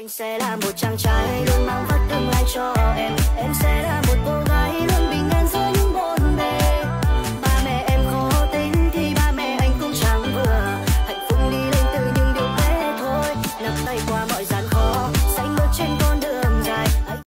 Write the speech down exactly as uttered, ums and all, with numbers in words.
Anh sẽ là một chàng trai luôn mang vắt tương lai cho em. Em sẽ là một